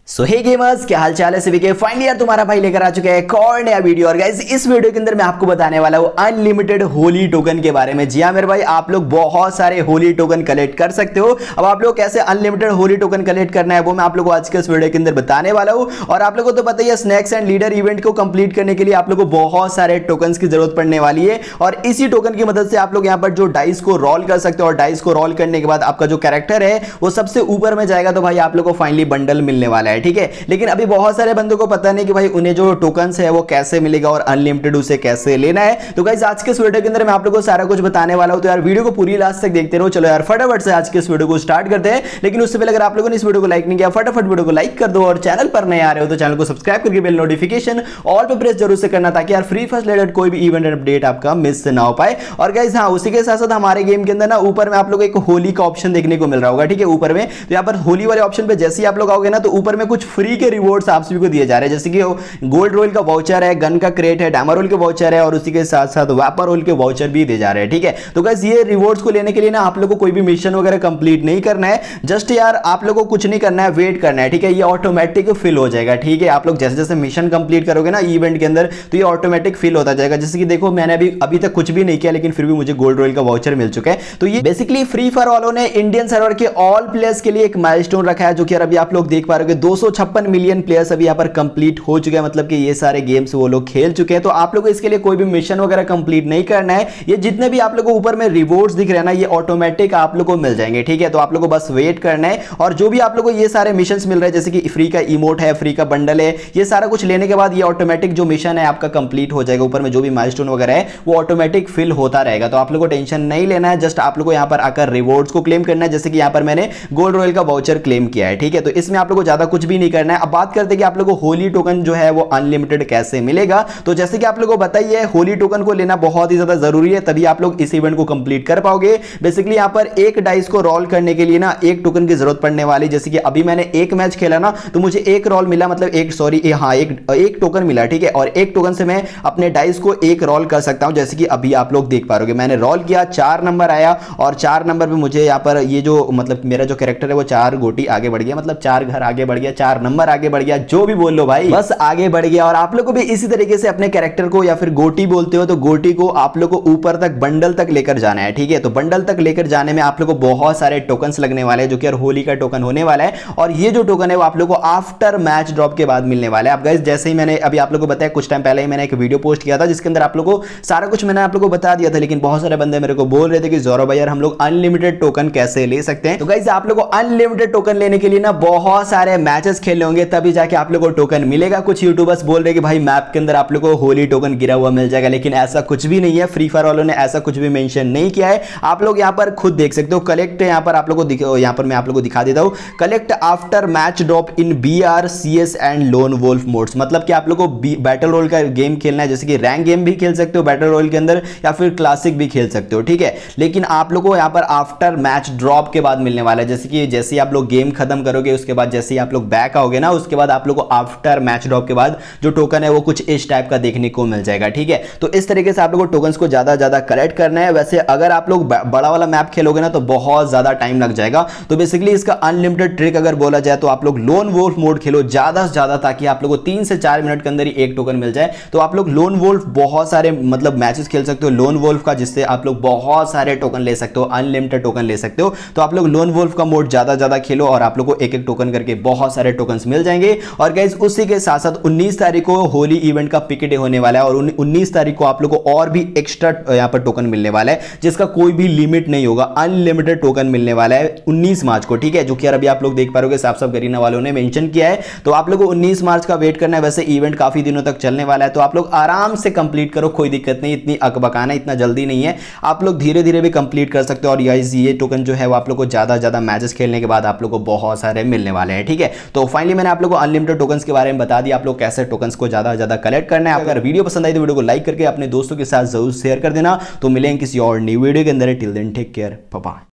सो हे gamers, क्या हाल चाल है सभी के। फाइनली यार तुम्हारा भाई लेकर आ चुका है एक और नया वीडियो। और गाइस इस वीडियो के अंदर मैं आपको बताने वाला हूँ अनलिमिटेड होली टोकन के बारे में। जी हाँ मेरे भाई, आप लोग बहुत सारे होली टोकन कलेक्ट कर सकते हो। अब आप लोग कैसे अनलिमिटेड होली टोकन कलेक्ट करना है वो मैं आप लोग को आज के इस वीडियो के अंदर बताने वाला हूँ। और आप लोगों को तो पता ही है, स्नैक्स एंड लीडर इवेंट को कंप्लीट करने के लिए आप लोग को बहुत सारे टोकन की जरूरत पड़ने वाली है। और इसी टोकन की मदद से आप लोग यहाँ पर जो डाइस को रोल कर सकते हो, और डाइस को रोल करने के बाद आपका जो कैरेक्टर है वो सबसे ऊपर में जाएगा, तो भाई आप लोग को फाइनली बंडल मिलने वाला है। ठीक है, लेकिन अभी बहुत सारे बंदों को पता नहीं कि भाई उन्हें जो टोकन्स है वो कैसे मिलेगा और अनलिमिटेड उसे कैसे लेना है। तो गाइस आज के इस वीडियो के अंदर मैं आप लोगों को सारा कुछ बताने वाला हूं, तो यार वीडियो को पूरी लास्ट तक देखते रहो। चलो यार फटाफट से आज के इस वीडियो को स्टार्ट करते हैं। लेकिन उससे पहले अगर आप लोगों ने इस वीडियो को लाइक नहीं किया, फटाफट वीडियो को लाइक कर दो। और चैनल पर नए आ रहे हो तो चैनल को सब्सक्राइब करके बेल नोटिफिकेशन ऑल पे प्रेस जरूर से करना, ताकि यार फ्री फायर रिलेटेड कोई भी इवेंट अपडेट आपका मिस ना हो पाए। और गाइस हाँ, उसी के साथ साथ हमारे गेम के अंदर ना ऊपर में आप लोग एक होली का ऑप्शन देखने को मिल रहा होगा। ठीक है, ऊपर में तो यहाँ पर होली वाले ऑप्शन पे जैसे ही आप लोग आओगे ना, तो ऊपर में कुछ फ्री के रिवॉर्ड्स आप सभी को दिए जा रहे हैं। जैसे कि गोल्ड रोल का वाउचर है, गन का क्रेट है, डायमंड रोल के वाउचर है, और उसी के साथ साथ वेपर रोल के वाउचर भी दे जा रहे हैं। ठीक है, तो गाइस ये रिवॉर्ड्स को लेने के लिए ना आप लोगों को कोई भी मिशन वगैरह कंप्लीट नहीं करना है। जस्ट यार आप लोगों को कुछ नहीं करना है, वेट करना है। ठीक है, ये ऑटोमेटिक फिल हो जाएगा। ठीक है, आप लोग जैसे जैसे मिशन कंप्लीट करोगे ना इवेंट के अंदर, तो ये ऑटोमेटिक फिल होता जाएगा। जैसे कि देखो मैंने अभी तक कुछ भी नहीं किया, लेकिन फिर भी मुझे गोल्ड रोल का वाउचर मिल चुका है। तो ये बेसिकली फ्री फायर वालों ने इंडियन सर्वर के ऑल प्लेयर्स के लिए एक माइलस्टोन रखा है, जो कि अभी आप लोग देख पा रहे हो 256 मिलियन प्लेयर्स अभी यहाँ पर कंप्लीट हो चुके हैं। मतलब कि ये सारे गेम्स वो लोग खेल चुके हैं। तो आप लोगों को इसके लिए कोई भी मिशन वगैरह कंप्लीट नहीं करना है। ये जितने भी आप लोगों को ऊपर में रिवॉर्ड्स दिख रहे हैं ना, ये ऑटोमेटिक आप लोगों को मिल जाएंगे। ठीक है, तो आप लोगों को बस वेट करना है। और जो भी आप लोगों को ये सारे मिशंस मिल रहे हैं, जैसे कि फ्री का इमोट है, फ्री का बंडल है, ये सारा कुछ लेने के बाद ये ऑटोमेटिक जो मिशन है आपका कंप्लीट हो जाएगा। ऊपर में जो भी माइलस्टोन वगैरह है वो ऑटोमेटिक फिल होता रहेगा। तो आप लोगों को टेंशन नहीं लेना है, जस्ट आप लोगों को यहाँ पर आकर रिवॉर्ड्स को क्लेम करना है। जैसे कि यहाँ पर मैंने गोल्ड रॉयल का वाउचर क्लेम किया है। ठीक है, तो इसमें आप लोगों को ज्यादा कुछ भी नहीं करना है। अब बात करते हैं कि आप लोगों को होली टोकन जो है वो अनलिमिटेड कैसे मिलेगा। तो जैसे कि आप लोगों को बताइए, होली टोकन को लेना बहुत ही ज्यादा जरूरी है, तभी आप लोग इस इवेंट को कंप्लीट कर पाओगे। बेसिकली यहाँ पर एक डाइस को रोल करने के लिए ना एक टोकन की जरूरत पड़ने वाली। जैसे कि अभी मैंने एक मैच खेला ना, तो मुझे एक रोल मिला, मतलब एक टोकन मिला। ठीक है, और एक टोकन से मैं अपने डाइस को एक रोल कर सकता हूं। जैसे कि अभी आप लोग देख पा रहे हो, मैंने रोल किया, 4 नंबर आया, और 4 नंबर पे मुझे यहाँ पर ये जो मतलब मेरा जो कैरेक्टर है वो 4 गोटी आगे बढ़ गया, मतलब 4 घर आगे बढ़ गया, 4 नंबर आगे बढ़ गया, जो भी बोल लो भाई, बस आगे बढ़ गया। और आप लोग को भी इसी तरीके से अपने कैरेक्टर को, या फिर गोटी बोलते हो तो गोटी को आप लोग को ऊपर तक बंडल तक लेकर जाना है। ठीक है, तो बंडल तक लेकर जाने में आप लोग को बहुत सारे टोकन्स लगने वाले हैं, जो कि होली का टोकन होने वाला है। और ये जो टोकन है वो आप लोग को आफ्टर मैच ड्रॉप के बाद मिलने वाला है। अब गाइस जैसे ही मैंने अभी आप लोग को बताया, कुछ टाइम पहले ही मैंने एक वीडियो पोस्ट किया था, जिसके अंदर आप लोग को सारा कुछ मैंने आप लोग को बता दिया था। लेकिन बहुत सारे बंदे मेरे को बोल रहे थे कि ज़ोरो भाई यार हम लोग अनलिमिटेड टोकन कैसे ले सकते हैं। तो गाइस आप लोग को अनलिमिटेड टोकन लेने के लिए ना बहुत सारे मैचेस खेलने होंगे, तभी जाके आप लोग को टोकन मिलेगा। कुछ यूट्यूबर्स बोल रहे कि भाई मैप के अंदर आप लोग को होली टोकन गिरा हुआ मिल जाएगा, लेकिन ऐसा कुछ भी नहीं है। फ्री फायर वालों ने ऐसा कुछ भी मेंशन नहीं किया है। आप लोग यहाँ पर खुद देख सकते हो, कलेक्ट यहाँ पर आप लोग को यहाँ पर मैं आप लोग को दिखा देता हूँ, collect after match drop in BR CS and lone wolf modes. मतलब कि आप लोग को बैटल रोल का गेम खेलना है, जैसे कि रैंक गेम भी खेल सकते हो बैटल रोल के अंदर, या फिर क्लासिक भी खेल सकते हो। ठीक है, लेकिन आप लोग को यहाँ पर आफ्टर मैच ड्रॉप के बाद मिलने वाला है। जैसे कि जैसे ही आप लोग गेम खत्म करोगे, उसके बाद जैसे ही आप लोग बैक आओगे ना, उसके बाद आप लोग को आफ्टर मैच ड्रॉप के बाद जो टोकन है वो कुछ इस टाइप का देखने को मिल जाएगा। ठीक है, तो इस तरीके से आप लोग को टोकन्स को ज्यादा कलेक्ट करना है। वैसे अगर आप लोग बड़ा वाला मैप खेलोगे ना, तो बहुत ज्यादा टाइम लग जाएगा। तो बेसिकली इसका अनलिमिटेड ट्रिक अगर बोला जाए, तो आप लोग लोन वोल्फ मोड खेलो ज्यादा से ज्यादा, ताकि आप लोग को 3 से 4 मिनट के अंदर ही एक टोकन मिल जाए। तो आप लोग लोन वोल्फ बहुत सारे मतलब मैचेस खेल सकते हो लोन वोल्फ का, जिससे आप लोग बहुत सारे टोकन ले सकते हो, अनलिमिटेड टोकन ले सकते हो। तो आप लोग लोन वोल्फ का मोड ज्यादा खेलो, और आप लोग को एक एक टोकन करके बहुत सारे टोकन मिल जाएंगे। और गाइस उसी के साथ साथ 19 तारीख को होली इवेंट का पिक डे होने वाला है, और 19 तारीख को आप लोग को और भी एक्स्ट्रा यहाँ पर टोकन मिलने वाला है, जिसका कोई भी लिमिट नहीं होगा। अनलिमिटेड टोकन मिलने वाला है 19 मार्च को। ठीक है, जो कि अभी आप लोग देख पा रहे हो, साफ साफ गरीना वालों ने मेंशन किया है। तो आप लोग को 19 मार्च का वेट करना है। वैसे इवेंट काफी दिनों तक चलने वाला है, तो आप लोग आराम से कंप्लीट करो, कोई दिक्कत नहीं। इतनी अकबकाना इतना जल्दी नहीं है, आप लोग धीरे धीरे भी कंप्लीट कर सकते हो। और ये टोकन जो है वो आप लोग को ज्यादा मैचेस खेलने के बाद आप लोग को बहुत सारे मिलने वाले हैं। ठीक है, तो फाइनली मैंने आप लोग को अनलिमिटेड टोकन्स के बारे में बता दिया, आप लोग कैसे टोकन्स को ज्यादा कलेक्ट करना है। अगर वीडियो पसंद आई तो वीडियो को लाइक करके अपने दोस्तों के साथ जरूर शेयर कर देना। तो मिलेंगे किसी और न्यू वीडियो के अंदर। Till then take care, bye bye.